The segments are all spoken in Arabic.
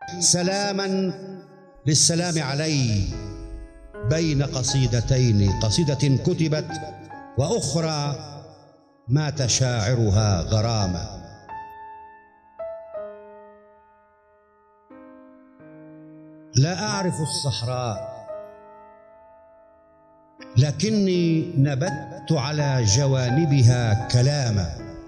سلاما للسلام علي بين قصيدتين، قصيدة كتبت وأخرى مات شاعرها غراما. لا أعرف الصحراء لكني نبت على جوانبها كلاما،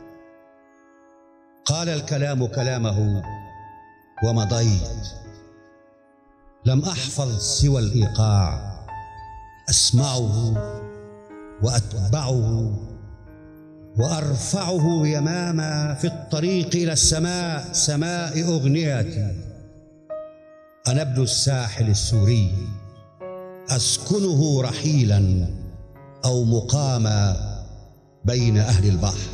قال الكلام كلامه ومضيت. لم أحفظ سوى الإيقاع، أسمعه وأتبعه وأرفعه يماما في الطريق إلى السماء، سماء أغنيتي. أنا ابن الساحل السوري أسكنه رحيلا أو مقاما بين أهل البحر،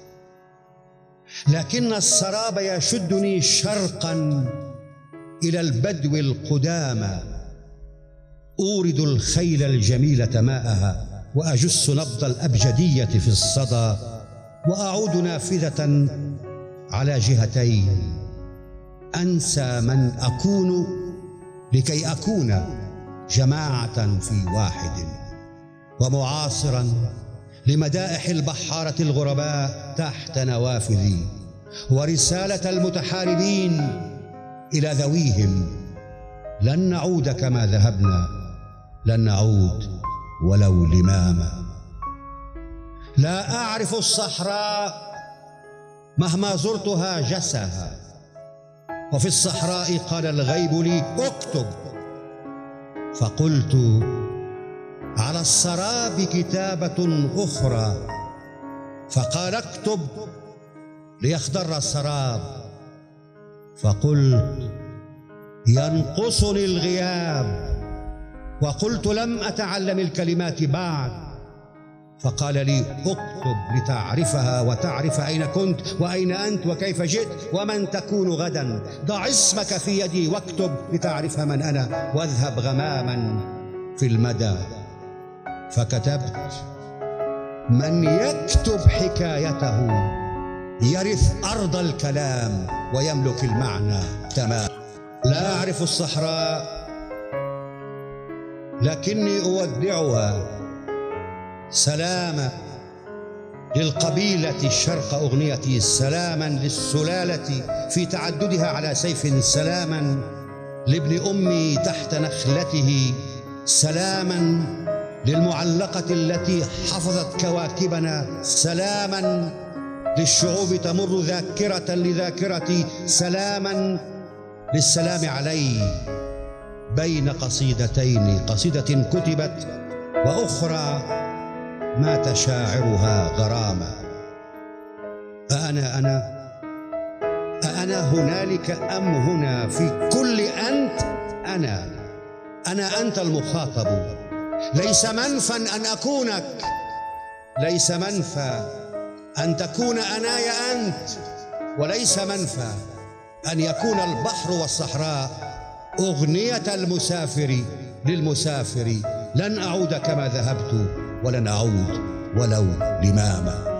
لكن السراب يشدني شرقا إلى البدو القدامى. أورد الخيل الجميلة ماءها وأجس نبض الأبجدية في الصدى، وأعود نافذة على جهتين. أنسى من أكون لكي أكون جماعة في واحد، ومعاصرا لمدائح البحارة الغرباء تحت نوافذي، ورسالة المتحاربين إلى ذويهم: لن نعود كما ذهبنا، لن نعود ولو لماما. لا أعرف الصحراء مهما زرتها جسها، وفي الصحراء قال الغيب لي: اكتب. فقلت: على السراب كتابة أخرى. فقال: اكتب ليخضر السراب. فقلت: ينقصني الغياب. وقلت: لم أتعلم الكلمات بعد. فقال لي: اكتب لتعرفها وتعرف أين كنت وأين أنت وكيف جئت ومن تكون غدا. ضع اسمك في يدي واكتب لتعرف من أنا، واذهب غماما في المدى. فكتبت: من يكتب حكايته يرث أرض الكلام ويملك المعنى تمام. لا أعرف الصحراء لكني أودعها. سلاما للقبيلة شرق أغنيتي، سلاما للسلالة في تعددها على سيف، سلاما لابن أمي تحت نخلته، سلاما للمعلقة التي حفظت كواكبنا، سلاما للشعوب تمر ذاكرة لذاكرتي، سلاما للسلام علي بين قصيدتين، قصيدة كتبت وأخرى مات شاعرها غراما. أأنا هنالك أم هنا؟ في كل أنت أنا أنت المخاطب. ليس منفى أن أكونك، ليس منفى أن تكون أناي أنت، وليس منفى أن يكون البحر والصحراء أغنية المسافر للمسافر. لن أعود كما ذهبت ولن أعود ولو لماما.